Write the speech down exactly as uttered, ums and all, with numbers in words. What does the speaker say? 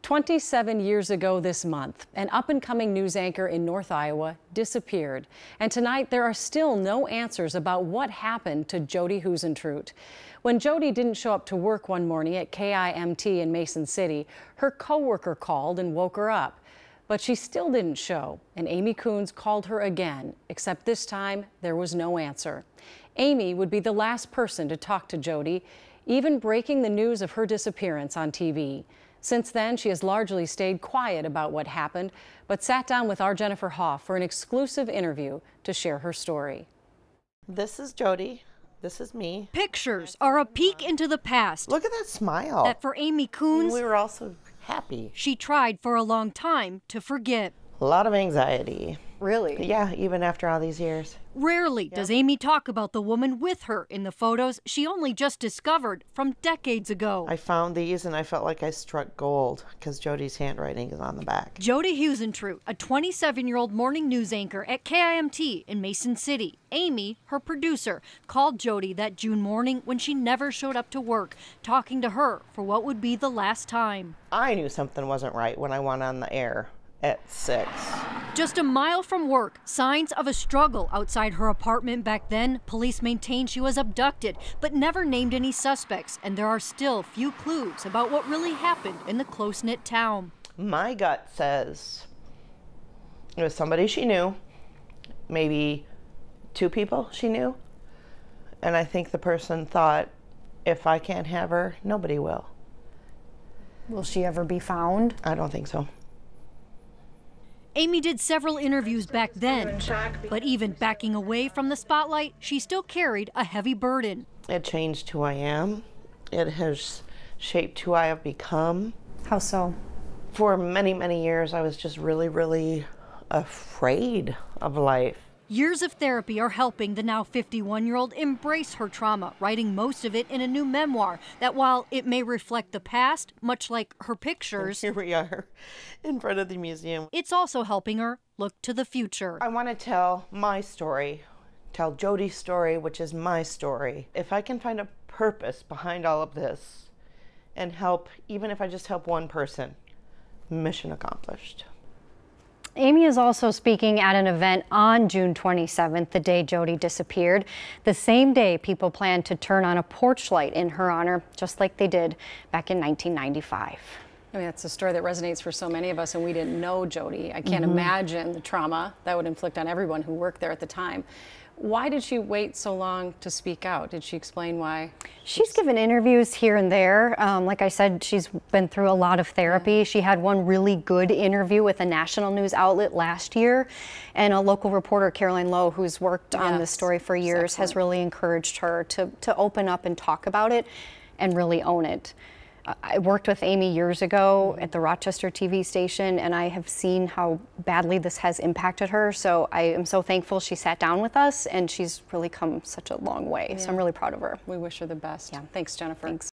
twenty-seven years ago this month, an up-and-coming news anchor in North Iowa disappeared. And tonight, there are still no answers about what happened to Jody Huisentruit. When Jody didn't show up to work one morning at K I M T in Mason City, her coworker called and woke her up. But she still didn't show, and Amy Coons called her again, except this time there was no answer. Amy would be the last person to talk to Jody, even breaking the news of her disappearance on T V. Since then, she has largely stayed quiet about what happened, but sat down with our Jennifer Hoff for an exclusive interview to share her story. This is Jody. This is me. Pictures are a peek into the past. Look at that smile. That for Amy Coons, we were also happy. She tried for a long time to forget. A lot of anxiety. Really? Yeah, even after all these years. Rarely Yep. does Amy talk about the woman with her in the photos she only just discovered from decades ago. I found these and I felt like I struck gold because Jody's handwriting is on the back. Jody Huisentruit, a twenty-seven-year-old morning news anchor at K I M T in Mason City. Amy, her producer, called Jody that June morning when she never showed up to work, talking to her for what would be the last time. I knew something wasn't right when I went on the air at six. Just a mile from work, signs of a struggle outside her apartment back then. Police maintained she was abducted, but never named any suspects, and there are still few clues about what really happened in the close-knit town. My gut says it was somebody she knew, maybe two people she knew, and I think the person thought, if I can't have her, nobody will. Will she ever be found? I don't think so. Amy did several interviews back then, but even backing away from the spotlight, she still carried a heavy burden. It changed who I am. It has shaped who I have become. How so? For many, many years, I was just really, really afraid of life. Years of therapy are helping the now fifty-one-year-old embrace her trauma, writing most of it in a new memoir that, while it may reflect the past, much like her pictures, here we are in front of the museum. It's also helping her look to the future. I want to tell my story, tell Jody's story, which is my story. If I can find a purpose behind all of this and help, even if I just help one person, mission accomplished. Amy is also speaking at an event on June twenty-seventh, the day Jody disappeared. The same day, people plan to turn on a porch light in her honor, just like they did back in nineteen ninety-five. I mean, that's a story that resonates for so many of us, and we didn't know Jody. I can't Mm-hmm. imagine the trauma that would inflict on everyone who worked there at the time. Why did she wait so long to speak out? Did she explain why? She's given interviews here and there. Um, like I said, she's been through a lot of therapy. Yeah. She had one really good interview with a national news outlet last year, and a local reporter, Caroline Lowe, who's worked on yes. this story for years, has really encouraged her to, to open up and talk about it and really own it. I worked with Amy years ago at the Rochester T V station, and I have seen how badly this has impacted her. So I am so thankful she sat down with us, and she's really come such a long way. Yeah. So I'm really proud of her. We wish her the best. Yeah. Thanks, Jennifer. Thanks.